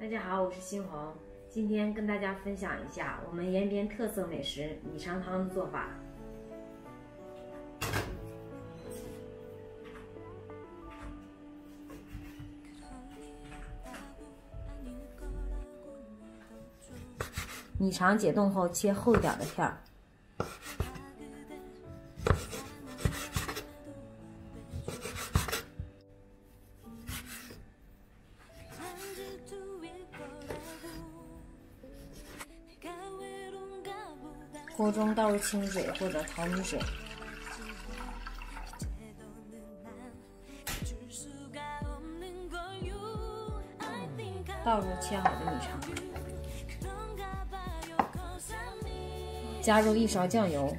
大家好，我是新红，今天跟大家分享一下我们延边特色美食米肠汤的做法。米肠解冻后切厚一点的片儿。 锅中倒入清水或者淘米水，倒入切好的米肠，加入1勺酱油，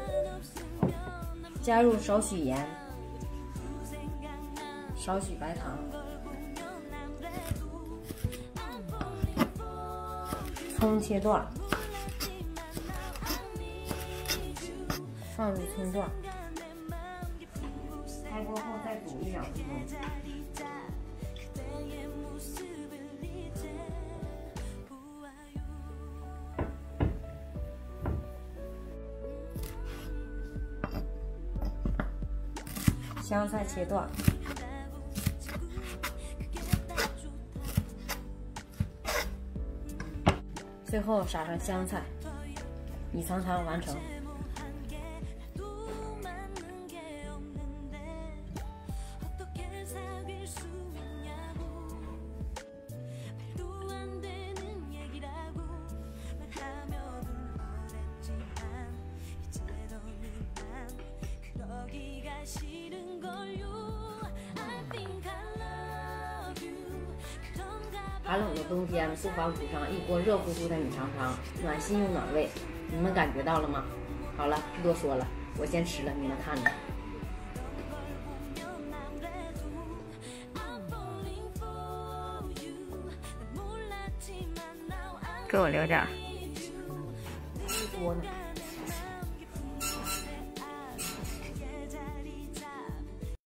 加入少许盐，少许白糖，葱切段。 放入葱段，开锅后再煮1-2分钟。香菜切段，最后撒上香菜，米肠汤完成。 寒冷的冬天，不妨煮上一锅热乎乎的米肠汤，暖心又暖胃。你们感觉到了吗？好了，不多说了，我先吃了，你们看着。给我留点儿。还一多呢。